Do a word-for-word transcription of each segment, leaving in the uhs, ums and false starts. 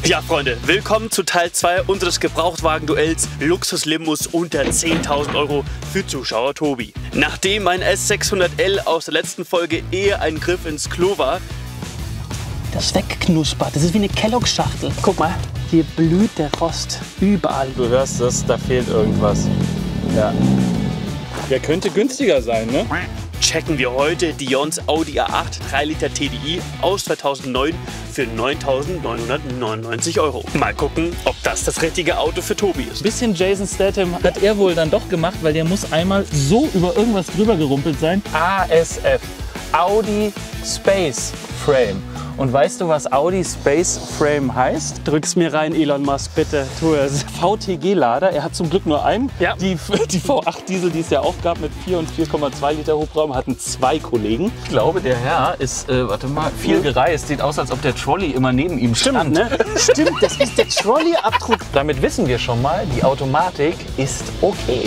Ja, Freunde, willkommen zu Teil zwei unseres Gebrauchtwagen-Duells Luxuslimos unter zehntausend Euro für Zuschauer Tobi. Nachdem mein S sechshundert L aus der letzten Folge eher ein Griff ins Klo war, das wegknuspert, das ist wie eine Kellogg-Schachtel. Guck mal, hier blüht der Rost überall. Du hörst das, da fehlt irgendwas. Ja. Der könnte günstiger sein, ne? Checken wir heute Dion's Audi A acht drei Liter T D I aus zweitausendneun für neuntausendneunhundertneunundneunzig Euro. Mal gucken, ob das das richtige Auto für Tobi ist. Ein bisschen Jason Statham hat er wohl dann doch gemacht, weil der muss einmal so über irgendwas drüber gerumpelt sein. A S F, Audi Space Frame. Und weißt du, was Audi Space Frame heißt? Drück's mir rein, Elon Musk, bitte, tu es. V T G-Lader, er hat zum Glück nur einen. Ja. Die, die V acht Diesel, die es ja auch gab mit vier und vier Komma zwei Liter Hubraum, hatten zwei Kollegen. Ich glaube, der Herr ist, äh, warte mal, viel gereist. Sieht aus, als ob der Trolley immer neben ihm stand. Stimmt, ne? Stimmt, das ist der Trolley-Abdruck. Damit wissen wir schon mal, die Automatik ist okay.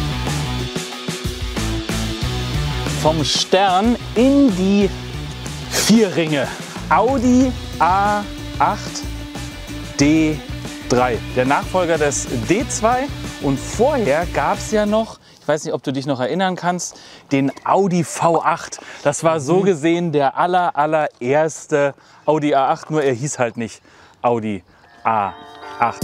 Vom Stern in die vier Ringe. Audi A acht D drei, der Nachfolger des D zwei. Und vorher gab es ja noch, ich weiß nicht, ob du dich noch erinnern kannst, den Audi V acht. Das war so gesehen der aller, allererste Audi A acht, nur er hieß halt nicht Audi A acht.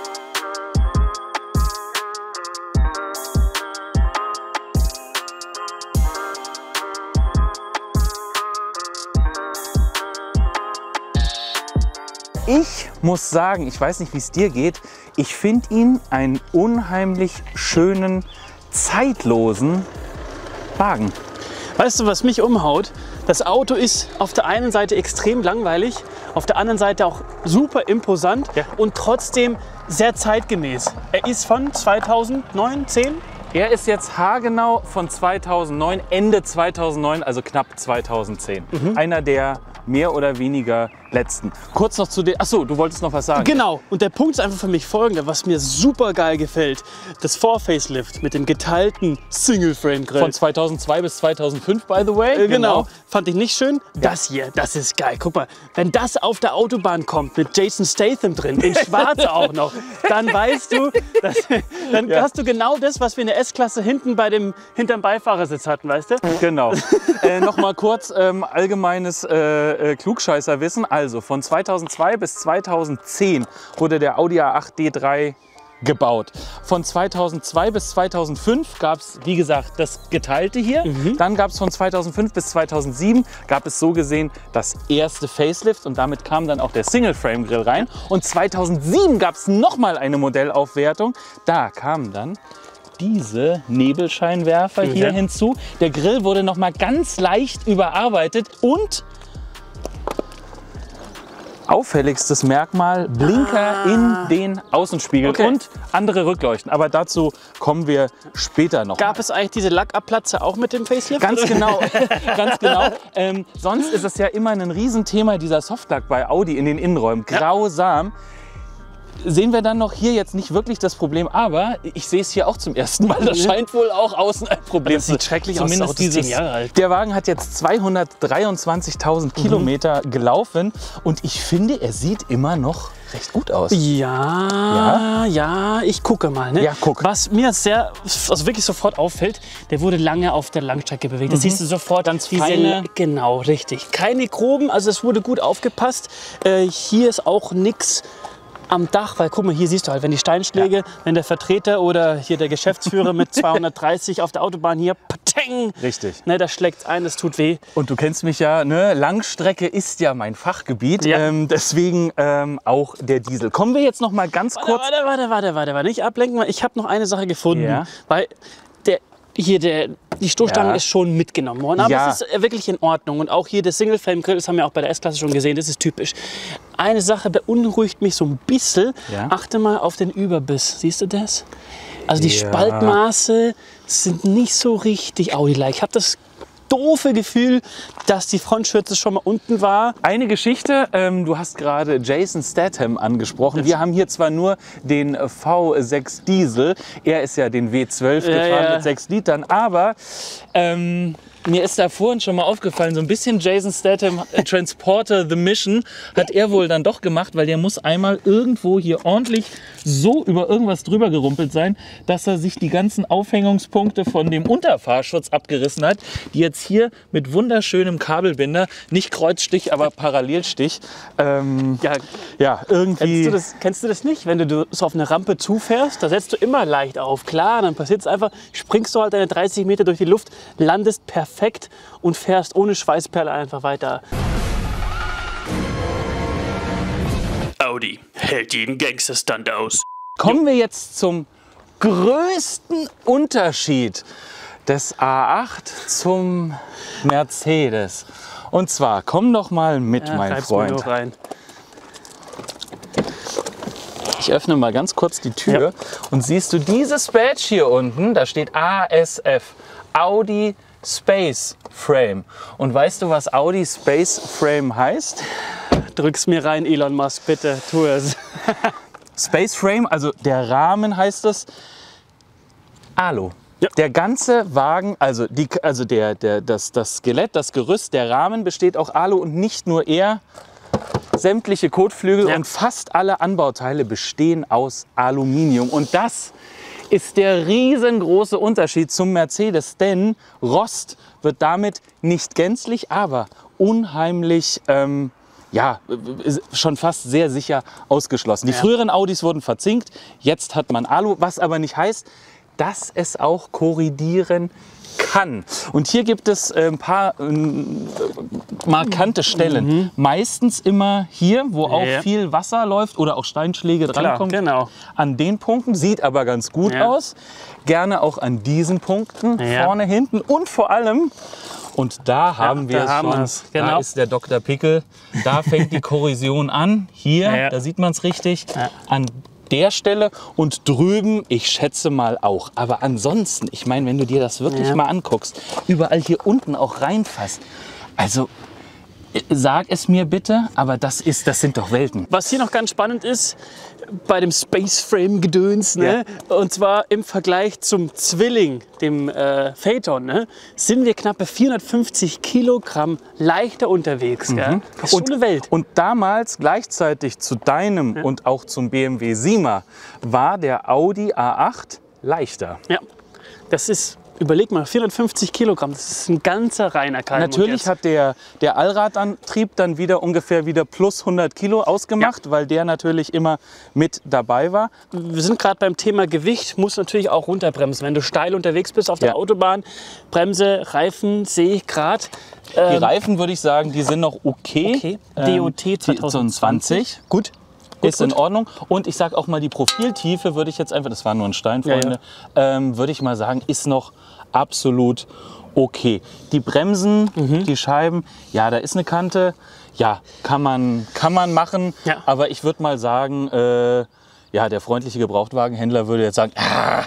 Ich muss sagen, ich weiß nicht, wie es dir geht, ich finde ihn einen unheimlich schönen, zeitlosen Wagen. Weißt du, was mich umhaut? Das Auto ist auf der einen Seite extrem langweilig, auf der anderen Seite auch super imposant, ja, und trotzdem sehr zeitgemäß. Er ist von zweitausendneun, zehn? Er ist jetzt haargenau von zweitausendneun, Ende zweitausendneun, also knapp zweitausendzehn. Mhm. Einer der mehr oder weniger letzten. Kurz noch zu den... Achso, du wolltest noch was sagen. Genau. Und der Punkt ist einfach für mich folgender, was mir super geil gefällt. Das Vor-Facelift mit dem geteilten Single-Frame-Grill. Von zweitausendzwei bis zweitausendfünf, by the way. Äh, genau. genau. Fand ich nicht schön. Ja. Das hier, das ist geil. Guck mal, wenn das auf der Autobahn kommt mit Jason Statham drin, in schwarz auch noch, dann weißt du, dass, dann ja. hast du genau das, was wir in der S-Klasse hinten bei dem, hinterm Beifahrersitz hatten, weißt du? Genau. äh, noch mal kurz ähm, allgemeines äh, äh, Klugscheißerwissen. Also von zweitausendzwei bis zweitausendzehn wurde der Audi A acht D drei gebaut. Von zweitausendzwei bis zweitausendfünf gab es, wie gesagt, das geteilte hier. Mhm. Dann gab es von zweitausendfünf bis zweitausendsieben gab es so gesehen das erste Facelift und damit kam dann auch der Single-Frame-Grill rein. Und zweitausendsieben gab es nochmal eine Modellaufwertung. Da kamen dann diese Nebelscheinwerfer mhm. hier hinzu. Der Grill wurde noch mal ganz leicht überarbeitet und auffälligstes Merkmal, Blinker ah. in den Außenspiegeln, okay, und andere Rückleuchten. Aber dazu kommen wir später noch. Gab mal. es eigentlich diese Lackabplatze auch mit dem Facelift? Ganz genau. Ganz genau. Ähm, sonst ist es ja immer ein Riesenthema, dieser Softlack bei Audi in den Innenräumen. Grausam. Ja. Sehen wir dann noch hier jetzt nicht wirklich das Problem, aber ich sehe es hier auch zum ersten Mal. Das scheint wohl auch außen ein Problem zu sein. Das sieht schrecklich aus. Zumindest dieses, zehn Jahre alt. Der Wagen hat jetzt zweihundertdreiundzwanzigtausend mhm. Kilometer gelaufen und ich finde, er sieht immer noch recht gut aus. Ja, ja, ja, ich gucke mal. Ne? Ja, guck. Was mir sehr, also wirklich sofort auffällt, der wurde lange auf der Langstrecke bewegt. Das mhm. siehst du sofort. Ganz feine. Genau, richtig. Keine groben, also es wurde gut aufgepasst. Äh, hier ist auch nichts am Dach, weil guck mal, hier siehst du halt, wenn die Steinschläge, ja. wenn der Vertreter oder hier der Geschäftsführer mit zweihundertdreißig auf der Autobahn hier, pateng, richtig, ne, da schlägt ein, das tut weh. Und du kennst mich ja, ne? Langstrecke ist ja mein Fachgebiet, ja. ähm, deswegen ähm, auch der Diesel. Kommen wir jetzt noch mal ganz warte, kurz... Warte, warte, warte, warte, warte, nicht ablenken, ich habe noch eine Sache gefunden, ja. weil der hier der, die Stoßstange ja. ist schon mitgenommen worden, aber ja. es ist wirklich in Ordnung. Und auch hier der Single-Frame-Grill, das haben wir auch bei der S-Klasse schon gesehen, das ist typisch. Eine Sache beunruhigt mich so ein bisschen, ja. achte mal auf den Überbiss, siehst du das? Also die ja. Spaltmaße sind nicht so richtig Audi-like. Ich habe das doofe Gefühl, dass die Frontschürze schon mal unten war. Eine Geschichte, ähm, du hast gerade Jason Statham angesprochen. Wir haben hier zwar nur den V sechs Diesel, er ist ja den W zwölf ja, gefahren ja. mit sechs Litern, aber ähm, mir ist da vorhin schon mal aufgefallen, so ein bisschen Jason Statham, äh, Transporter The Mission, hat er wohl dann doch gemacht, weil der muss einmal irgendwo hier ordentlich so über irgendwas drüber gerumpelt sein, dass er sich die ganzen Aufhängungspunkte von dem Unterfahrschutz abgerissen hat, die jetzt hier mit wunderschönem Kabelbinder, nicht Kreuzstich, aber Parallelstich, ähm, Ja, ja, irgendwie... Kennst du, das, kennst du das nicht? Wenn du so auf eine Rampe zufährst, da setzt du immer leicht auf. Klar, dann passiert es einfach, springst du halt deine dreißig Meter durch die Luft, landest perfekt und fährst ohne Schweißperle einfach weiter. Audi hält jeden Gangsterstunt aus. Kommen wir jetzt zum größten Unterschied des A acht zum Mercedes. Und zwar, komm doch mal mit, Ja, mein reib's mir Freund. nur rein. Ich öffne mal ganz kurz die Tür Ja. und siehst du dieses Badge hier unten, da steht A S F, Audi Space Frame. Und weißt du, was Audi Space Frame heißt? Drück's mir rein, Elon Musk, bitte, tu es. Space Frame, also der Rahmen heißt es, Alu. Ja. Der ganze Wagen, also, die, also der, der, das, das Skelett, das Gerüst, der Rahmen besteht auch Alu und nicht nur er. Sämtliche Kotflügel Ja. und fast alle Anbauteile bestehen aus Aluminium. Und das ist der riesengroße Unterschied zum Mercedes, denn Rost wird damit nicht gänzlich, aber unheimlich, ähm, ja, schon fast sehr sicher ausgeschlossen. Die Ja. früheren Audis wurden verzinkt, jetzt hat man Alu, was aber nicht heißt, dass es auch korrodieren kann. Und hier gibt es äh, ein paar äh, markante Stellen. Mhm. Meistens immer hier, wo auch Ja. viel Wasser läuft oder auch Steinschläge Klar, drankommen. genau. An den Punkten, sieht aber ganz gut Ja. aus. Gerne auch an diesen Punkten, Ja. vorne, hinten und vor allem, und da haben wir da es haben schon, wir's. da Genau. ist der Doktor Pickel, da fängt die Korrosion an, hier, Ja, ja. da sieht man es richtig, Ja. an der Stelle und drüben, ich schätze mal auch. Aber ansonsten, ich meine, wenn du dir das wirklich Ja. mal anguckst, überall hier unten auch reinfasst, also äh, sag es mir bitte, aber das, ist, das sind doch Welten. Was hier noch ganz spannend ist, bei dem Space Frame Gedöns, ne? Und zwar im Vergleich zum Zwilling, dem äh, Phaeton, ne? Sind wir knappe vierhundertfünfzig Kilogramm leichter unterwegs. Gell? Das ist schon eine Welt. Und damals gleichzeitig zu deinem und auch zum B M W Sima war der Audi A acht leichter. Ja, das ist, überleg mal, vierhundertfünfzig Kilogramm, das ist ein ganzer reiner Kalm. Natürlich hat der, der Allradantrieb dann wieder ungefähr wieder plus hundert Kilo ausgemacht, weil der natürlich immer mit dabei war. Wir sind gerade beim Thema Gewicht, muss natürlich auch runterbremsen. Wenn du steil unterwegs bist auf der Ja. Autobahn, Bremse, Reifen, sehe ich gerade. Die Reifen, würde ich sagen, die sind noch okay. Okay. Ähm, D O T zwanzig zwanzig. Gut. Ist in gut. Ordnung. Und ich sage auch mal, die Profiltiefe würde ich jetzt einfach, das war nur ein Stein, Ja, Freunde, Ähm, würde ich mal sagen, ist noch absolut okay. Die Bremsen, Mhm. die Scheiben, ja, da ist eine Kante. Ja, kann man, kann man machen. Ja. Aber ich würde mal sagen, äh, ja, der freundliche Gebrauchtwagenhändler würde jetzt sagen, ah,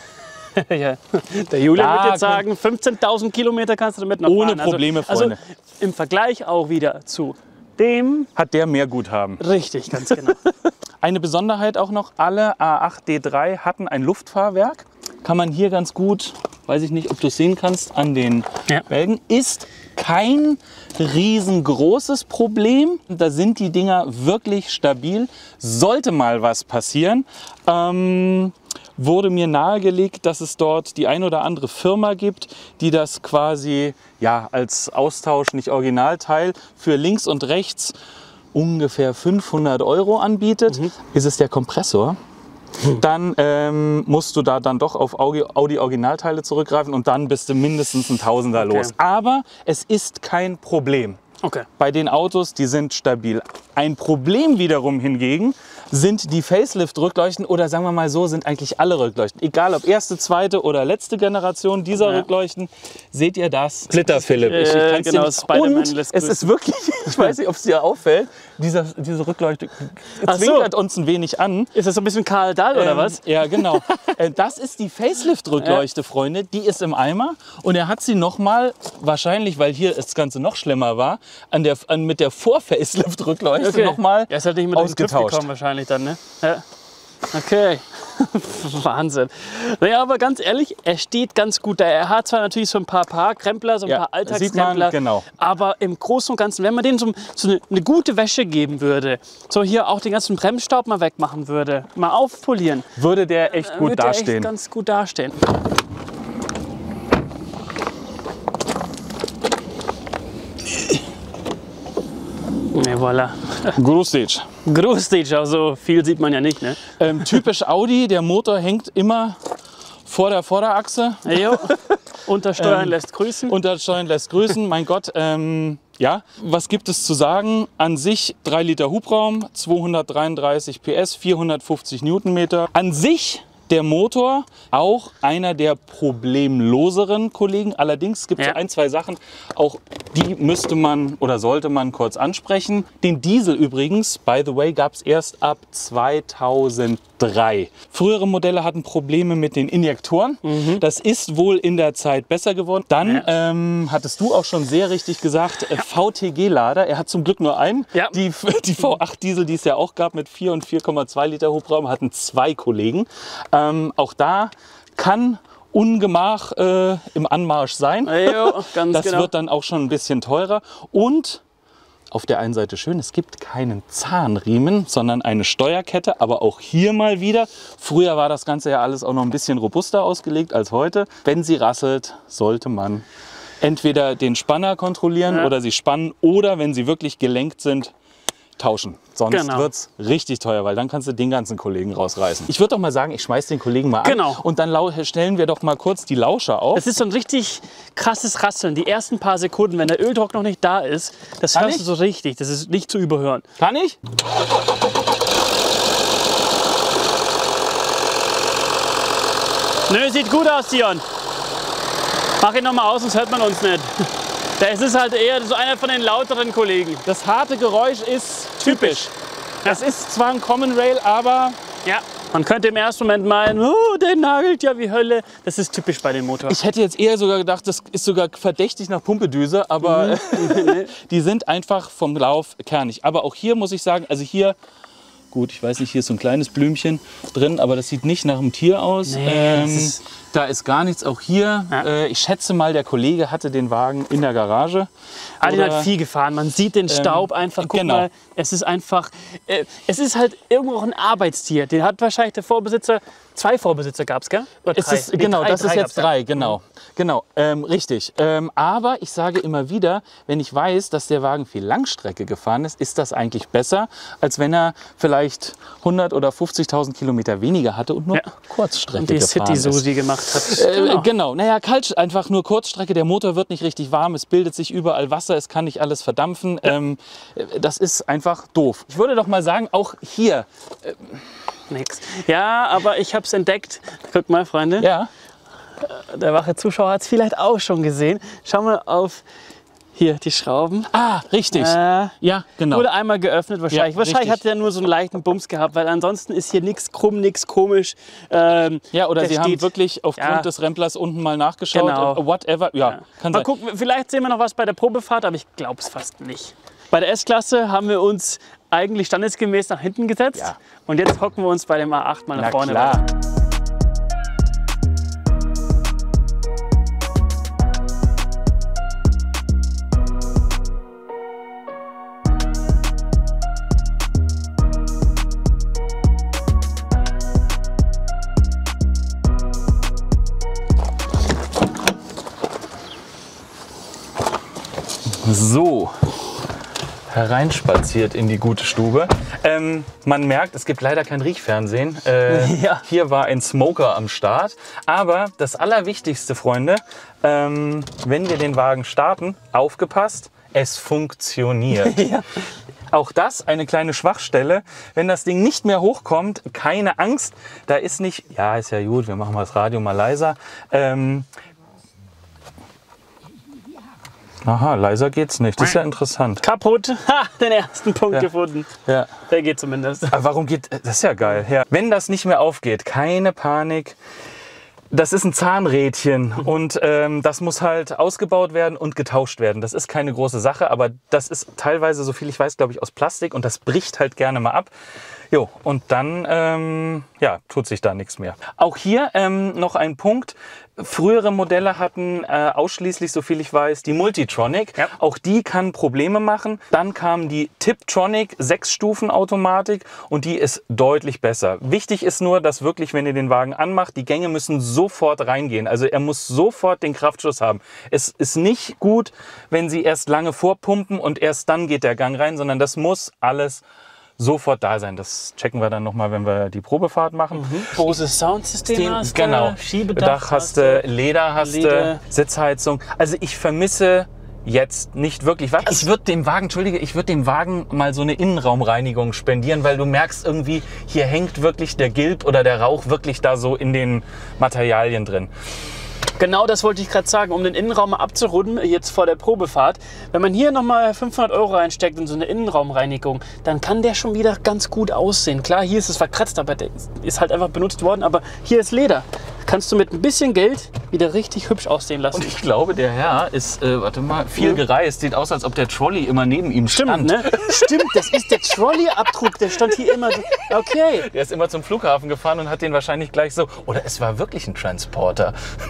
Ja. Der Julian Da wird jetzt können- sagen, fünfzehntausend Kilometer kannst du damit noch Ohne fahren. Also- Probleme, also, Freunde. im Vergleich auch wieder zu dem, hat der mehr Guthaben. richtig, ganz genau. Eine Besonderheit auch noch, alle A acht D drei hatten ein Luftfahrwerk. Kann man hier ganz gut, weiß ich nicht, ob du es sehen kannst, an den Ja. Felgen. Ist kein riesengroßes Problem. Da sind die Dinger wirklich stabil. Sollte mal was passieren, ähm, wurde mir nahegelegt, dass es dort die ein oder andere Firma gibt, die das quasi ja, als Austausch, nicht Originalteil, für links und rechts ungefähr fünfhundert Euro anbietet. Mhm. Ist es der Kompressor? Dann ähm, musst du da dann doch auf Audi, Audi Originalteile zurückgreifen und dann bist du mindestens ein Tausender Okay. los. Aber es ist kein Problem. Okay. Bei den Autos, die sind stabil. Ein Problem wiederum hingegen sind die Facelift-Rückleuchten oder sagen wir mal so, sind eigentlich alle Rückleuchten. Egal ob erste, zweite oder letzte Generation dieser Ja. Rückleuchten, seht ihr das? Splitter Philipp. Ich, ich Äh, kann's dir genau, nicht- Spider-Man Und lässt es grüßen. ist wirklich, ich weiß nicht, ob es dir auffällt, dieser, diese Rückleuchte Ach so. zwinkert uns ein wenig an. Ist das so ein bisschen Karl Dahl oder Ähm, was? Ja, genau. Äh, Das ist die Facelift-Rückleuchte, Freunde. Die ist im Eimer. Und er hat sie nochmal, wahrscheinlich, weil hier das Ganze noch schlimmer war, an der, an, mit der Vor-Facelift-Rückleuchte nochmal Ja, ist halt nicht mit dem Griff ausgetauscht. gekommen wahrscheinlich dann, ne? Ja. Okay. Wahnsinn. Naja, aber ganz ehrlich, er steht ganz gut da. Er hat zwar natürlich so ein paar Parkkrempler, so ein Ja, paar sieht Alltagskrempler, man, genau. aber im Großen und Ganzen, wenn man denen so, so eine, eine gute Wäsche geben würde, so hier auch den ganzen Bremsstaub mal wegmachen würde, mal aufpolieren, Würde der echt gut würde er echt dastehen. ganz gut dastehen. Ne, voilà. Grüß dich. Grüß dich, also viel sieht man ja nicht, ne? Ähm, typisch Audi, der Motor hängt immer vor der Vorderachse. Jo. Untersteuern Ähm, lässt grüßen. Untersteuern lässt grüßen, mein Gott. Ähm, ja, was gibt es zu sagen? An sich drei Liter Hubraum, zweihundertdreiunddreißig P S, vierhundertfünfzig Newtonmeter. An sich der Motor auch einer der problemloseren Kollegen. Allerdings gibt es Ja. so ein, zwei Sachen, auch die müsste man oder sollte man kurz ansprechen. Den Diesel übrigens, by the way, gab es erst ab zweitausenddrei. Frühere Modelle hatten Probleme mit den Injektoren. Mhm. Das ist wohl in der Zeit besser geworden. Dann ähm, hattest du auch schon sehr richtig gesagt, äh, V T G-Lader. Er hat zum Glück nur einen. Ja. Die, die V acht Diesel, die es ja auch gab mit vier und vier Komma zwei Liter Hubraum, hatten zwei Kollegen. Ähm, auch da kann Ungemach äh, im Anmarsch sein. Jo, ganz Das genau. wird dann auch schon ein bisschen teurer. Und auf der einen Seite schön, es gibt keinen Zahnriemen, sondern eine Steuerkette. Aber auch hier mal wieder, früher war das Ganze ja alles auch noch ein bisschen robuster ausgelegt als heute. Wenn sie rasselt, sollte man entweder den Spanner kontrollieren Ja. oder sie spannen oder, wenn sie wirklich gelenkt sind, tauschen. Sonst Genau. wird es richtig teuer, weil dann kannst du den ganzen Kollegen rausreißen. Ich würde doch mal sagen, ich schmeiß den Kollegen mal an Genau. und dann lau- stellen wir doch mal kurz die Lauscher auf. Es ist so ein richtig krasses Rasseln. Die ersten paar Sekunden, wenn der Öldruck noch nicht da ist, das Kann hörst ich? du so richtig. Das ist nicht zu überhören. Kann ich? Nö, sieht gut aus, Dion. Mach ihn noch mal aus, sonst hört man uns nicht. Das ist halt eher so einer von den lauteren Kollegen. Das harte Geräusch ist typisch. Das ist zwar ein Common Rail, aber Ja, man könnte im ersten Moment meinen, oh, der nagelt ja wie Hölle. Das ist typisch bei den Motoren. ich hätte jetzt eher sogar gedacht, das ist sogar verdächtig nach Pumpedüse, aber die sind einfach vom Lauf kernig. Aber auch hier muss ich sagen, also hier, gut, ich weiß nicht, hier ist so ein kleines Blümchen drin, aber das sieht nicht nach einem Tier aus. Nee, ähm, das ist- da ist gar nichts. Auch hier, Ja. äh, ich schätze mal, der Kollege hatte den Wagen in der Garage. Adin Oder- hat viel gefahren. Man sieht den Staub einfach. Guck genau. mal, es ist einfach, äh, es ist halt irgendwo auch ein Arbeitstier. Den hat wahrscheinlich der Vorbesitzer, zwei Vorbesitzer gab es, gell? Oder Es drei? ist, Nee, genau, drei, das ist drei jetzt gab's, ja. drei, genau. Genau, ähm, richtig. Ähm, aber ich sage immer wieder, wenn ich weiß, dass der Wagen viel Langstrecke gefahren ist, ist das eigentlich besser, als wenn er vielleicht hundert oder fünfzigtausend Kilometer weniger hatte und nur Ja. Kurzstrecke Und die gefahren ist. City-Susi gemacht hat. Äh, Genau. genau, naja, kalt, einfach nur Kurzstrecke, der Motor wird nicht richtig warm, es bildet sich überall Wasser, es kann nicht alles verdampfen. Ähm, äh, das ist einfach doof. Ich würde doch mal sagen, auch hier, Nix. Ja, aber ich habe es entdeckt. Guck mal, Freunde. ja, Der wache Zuschauer hat es vielleicht auch schon gesehen. Schau mal auf hier die Schrauben. ah, richtig. Äh, ja, genau. Wurde einmal geöffnet wahrscheinlich. Ja, wahrscheinlich richtig. hat der nur so einen leichten Bums gehabt, weil ansonsten ist hier nichts krumm, nichts komisch. Ähm, Ja, oder der sie haben steht- wirklich aufgrund Ja. des Remplers unten mal nachgeschaut. Genau. äh, Whatever. Ja, Ja. kann Mal sein. gucken, vielleicht sehen wir noch was bei der Probefahrt, aber ich glaube es fast nicht. Bei der S-Klasse haben wir uns eigentlich standesgemäß nach hinten gesetzt. Ja. Und jetzt hocken wir uns bei dem A acht mal nach Na vorne. klar. So, hereinspaziert in die gute Stube. Ähm, man merkt, es gibt leider kein Riechfernsehen. Äh, Ja. Hier war ein Smoker am Start. Aber das Allerwichtigste, Freunde, ähm, wenn wir den Wagen starten, aufgepasst, es funktioniert. Ja. Auch das eine kleine Schwachstelle. Wenn das Ding nicht mehr hochkommt, keine Angst. Da ist nicht, ja, ist ja gut, wir machen mal das Radio mal leiser. Ähm, aha, leiser geht's nicht. Das ist ja interessant. Kaputt. Ha, den ersten Punkt Ja. gefunden. Ja. Der geht zumindest. Aber warum geht, das ist ja geil. Ja. Wenn das nicht mehr aufgeht, keine Panik. Das ist ein Zahnrädchen und ähm, das muss halt ausgebaut werden und getauscht werden. Das ist keine große Sache, aber das ist teilweise, so viel ich weiß, glaube ich, aus Plastik und das bricht halt gerne mal ab. Jo, und dann ähm, ja, tut sich da nichts mehr. Auch hier ähm, noch ein Punkt. Frühere Modelle hatten äh, ausschließlich, so viel ich weiß, die Multitronic. Ja. Auch die kann Probleme machen. Dann kam die Tiptronic, sechs Stufen Automatik, und die ist deutlich besser. Wichtig ist nur, dass wirklich, wenn ihr den Wagen anmacht, die Gänge müssen sofort reingehen. Also er muss sofort den Kraftschuss haben. Es ist nicht gut, wenn Sie erst lange vorpumpen und erst dann geht der Gang rein, sondern das muss alles sofort da sein. Das checken wir dann nochmal, wenn wir die Probefahrt machen. Mhm. Bose Soundsystem hast du, genau. Schiebedach Dach hast du, Leder hast du, Sitzheizung. Also ich vermisse jetzt nicht wirklich was. Ich würde dem Wagen, entschuldige, ich würde dem Wagen mal so eine Innenraumreinigung spendieren, weil du merkst irgendwie, hier hängt wirklich der Gilb oder der Rauch wirklich da so in den Materialien drin. Genau das wollte ich gerade sagen, um den Innenraum mal abzurunden, jetzt vor der Probefahrt. Wenn man hier nochmal fünfhundert Euro reinsteckt in so eine Innenraumreinigung, dann kann der schon wieder ganz gut aussehen. Klar, hier ist es verkratzt, aber der ist halt einfach benutzt worden. Aber hier ist Leder. Kannst du mit ein bisschen Geld wieder richtig hübsch aussehen lassen. Und ich glaube, der Herr ist, äh, warte mal, viel mhm. gereist. Sieht aus, als ob der Trolley immer neben ihm Stimmt, stand. Ne? Stimmt, das ist der Trolley-Abdruck. Der stand hier immer so. Okay. Der ist immer zum Flughafen gefahren und hat den wahrscheinlich gleich so. Oder es war wirklich ein Transporter.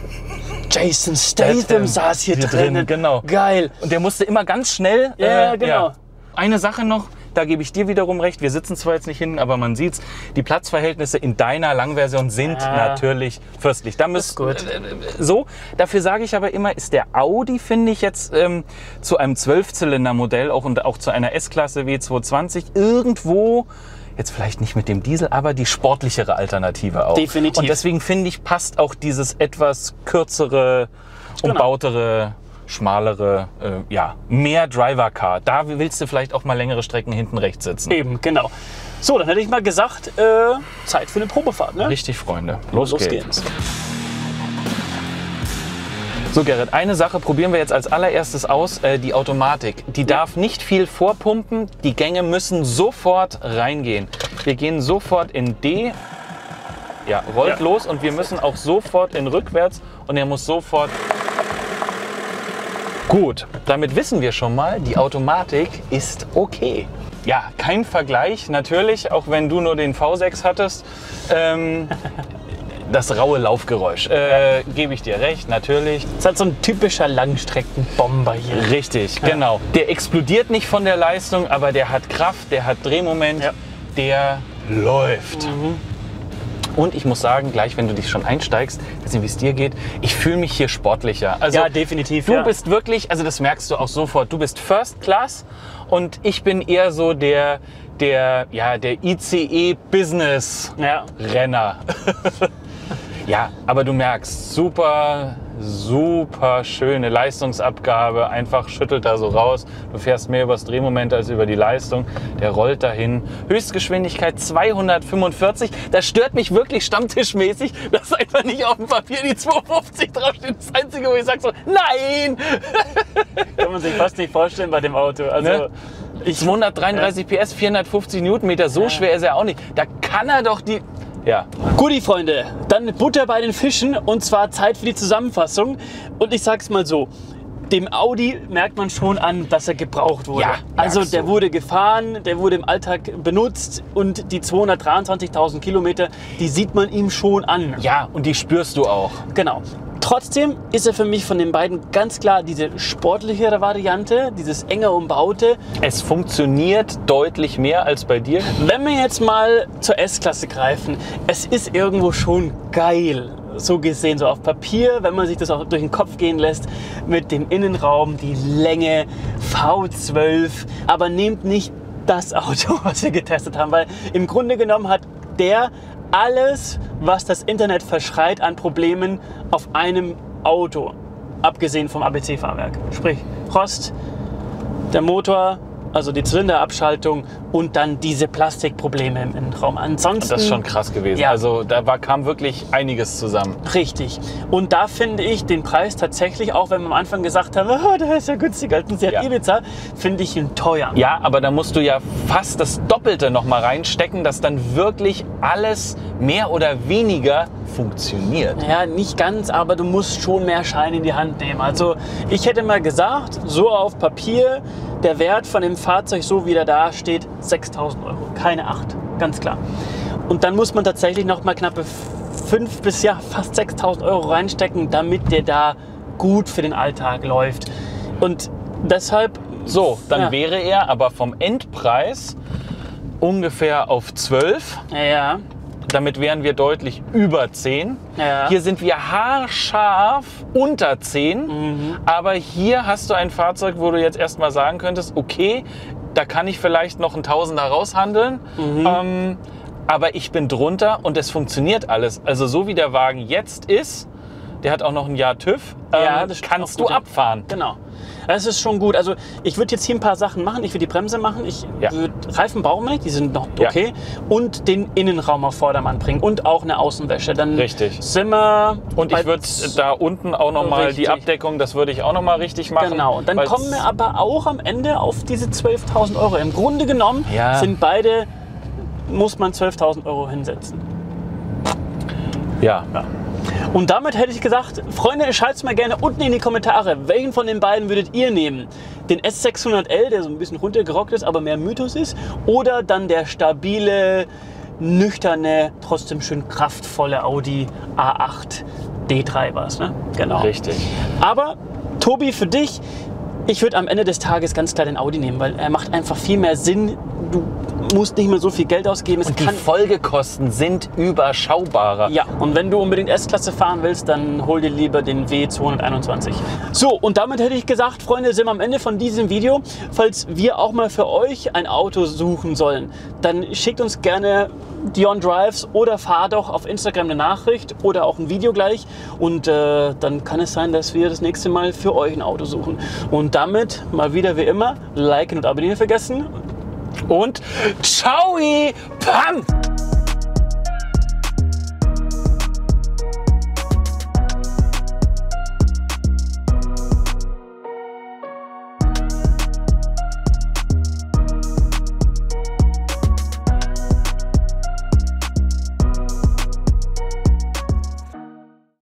Jason Statham saß hier, hier drin. drin. Genau. Geil. Und der musste immer ganz schnell. Ja, äh, genau. Ja. Eine Sache noch. Da gebe ich dir wiederum recht. Wir sitzen zwar jetzt nicht hin, aber man sieht's. Die Platzverhältnisse in deiner Langversion sind ja. natürlich fürstlich. Da müsst, gut. Äh, so, dafür sage ich aber immer, ist der Audi, finde ich jetzt ähm, zu einem Zwölfzylinder-Modell auch und auch zu einer S-Klasse W zweihundertzwanzig irgendwo, jetzt vielleicht nicht mit dem Diesel, aber die sportlichere Alternative auch. Definitiv. Und deswegen finde ich, passt auch dieses etwas kürzere, umbautere, genau. schmalere, äh, ja, mehr Driver-Car. Da willst du vielleicht auch mal längere Strecken hinten rechts sitzen. Eben, genau. So, dann hätte ich mal gesagt, äh, Zeit für eine Probefahrt, ne? Richtig, Freunde. Los, Los geht's. geht's. So, Gerrit, eine Sache probieren wir jetzt als allererstes aus, äh, die Automatik. Die ja. darf nicht viel vorpumpen, die Gänge müssen sofort reingehen. Wir gehen sofort in D, ja, rollt ja. los, und wir müssen auch sofort in rückwärts, und er muss sofort... Gut, damit wissen wir schon mal, die Automatik ist okay. Ja, kein Vergleich, natürlich, auch wenn du nur den V sechs hattest. Ähm, das raue Laufgeräusch, äh, gebe ich dir recht, natürlich. Das ist halt so ein typischer Langstreckenbomber hier. Richtig, ja. genau. Der explodiert nicht von der Leistung, aber der hat Kraft, der hat Drehmoment, ja. der läuft. Mhm. Und ich muss sagen, gleich wenn du dich schon einsteigst, weiß nicht, wie es dir geht, ich fühle mich hier sportlicher. Also, ja, definitiv. Du ja. bist wirklich, also das merkst du auch sofort, du bist First Class, und ich bin eher so der, der, ja, der I C E-Business-Renner. Ja. Ja, aber du merkst, super, super schöne Leistungsabgabe, einfach schüttelt da so raus. Du fährst mehr über das Drehmoment als über die Leistung. Der rollt dahin. Höchstgeschwindigkeit zweihundertfünfundvierzig. Das stört mich wirklich stammtischmäßig, dass einfach nicht auf dem Papier die zweihundertfünfzig draufsteht. Das Einzige, wo ich sage so, nein! Kann man sich fast nicht vorstellen bei dem Auto. Also, ne? ich, zweihundertdreiunddreißig P S, vierhundertfünfzig Newtonmeter, so ja. schwer ist er auch nicht. Da kann er doch die... Ja. Guti, Freunde, dann Butter bei den Fischen, und zwar Zeit für die Zusammenfassung. Und ich sag's mal so, dem Audi merkt man schon an, dass er gebraucht wurde. Ja, also der du. wurde gefahren, der wurde im Alltag benutzt, und die zweihundertdreiundzwanzigtausend Kilometer, die sieht man ihm schon an. Ja, und die spürst du auch. Genau. Trotzdem ist er für mich von den beiden ganz klar diese sportlichere Variante, dieses enger umbaute. Es funktioniert deutlich mehr als bei dir. Wenn wir jetzt mal zur S-Klasse greifen, es ist irgendwo schon geil, so gesehen, so auf Papier, wenn man sich das auch durch den Kopf gehen lässt, mit dem Innenraum, die Länge, V zwölf, aber nehmt nicht das Auto, was wir getestet haben, weil im Grunde genommen hat der alles, was das Internet verschreit an Problemen auf einem Auto, abgesehen vom A B C-Fahrwerk. Sprich Rost, der Motor, also die Zylinderabschaltung, und dann diese Plastikprobleme im Innenraum. Ansonsten, das ist schon krass gewesen. Ja. Also da war, kam wirklich einiges zusammen. Richtig. Und da finde ich den Preis tatsächlich, auch wenn wir am Anfang gesagt haben, oh, der ist ja günstiger als ein Seat ja. Ibiza, finde ich ihn teuer. Ja, aber da musst du ja fast das Doppelte noch mal reinstecken, dass dann wirklich alles mehr oder weniger funktioniert. Ja, nicht ganz, aber du musst schon mehr Schein in die Hand nehmen. Also ich hätte mal gesagt, so auf Papier, der Wert von dem Fahrzeug, so wie er da steht, sechstausend Euro, keine acht. ganz klar. Und dann muss man tatsächlich noch mal knappe fünf bis ja fast sechstausend Euro reinstecken, damit der da gut für den Alltag läuft. Und deshalb... So, dann ja. wäre er aber vom Endpreis ungefähr auf zwölf. Ja. Damit wären wir deutlich über zehn. Ja. Hier sind wir haarscharf unter zehn. Mhm. Aber hier hast du ein Fahrzeug, wo du jetzt erstmal sagen könntest, okay, da kann ich vielleicht noch einen Tausender raushandeln. Mhm. Ähm, aber ich bin drunter und es funktioniert alles. Also so wie der Wagen jetzt ist, der hat auch noch ein Jahr TÜV, ähm, ja, das kannst gut, du abfahren. Genau. Das ist schon gut. Also ich würde jetzt hier ein paar Sachen machen. Ich würde die Bremse machen. Ich ja. würde Reifen brauchen wir nicht, die sind noch okay. Ja. Und den Innenraum auf Vordermann bringen und auch eine Außenwäsche. Dann richtig. Sind wir und ich würde da unten auch noch mal die Abdeckung, das würde ich auch noch mal richtig machen. Genau. Und dann kommen wir aber auch am Ende auf diese zwölftausend Euro. Im Grunde genommen ja. sind beide, muss man zwölftausend Euro hinsetzen. Ja. ja. Und damit hätte ich gesagt, Freunde, schreibt es mal gerne unten in die Kommentare, welchen von den beiden würdet ihr nehmen? Den S sechshundert L, der so ein bisschen runtergerockt ist, aber mehr Mythos ist, oder dann der stabile, nüchterne, trotzdem schön kraftvolle Audi A acht D drei war es, ne? Genau. Richtig. Aber Tobi, für dich, ich würde am Ende des Tages ganz klar den Audi nehmen, weil er macht einfach viel mehr Sinn. Du musst nicht mehr so viel Geld ausgeben. Es und die kann Folgekosten sind überschaubarer. Ja, und wenn du unbedingt S-Klasse fahren willst, dann hol dir lieber den W zweihunderteinundzwanzig. So, und damit hätte ich gesagt, Freunde, sind wir am Ende von diesem Video. Falls wir auch mal für euch ein Auto suchen sollen, dann schickt uns gerne Dion Drives oder fahr doch auf Instagram eine Nachricht oder auch ein Video gleich. Und äh, dann kann es sein, dass wir das nächste Mal für euch ein Auto suchen. Und damit mal wieder wie immer, liken und abonnieren vergessen. Und ciao, Pam!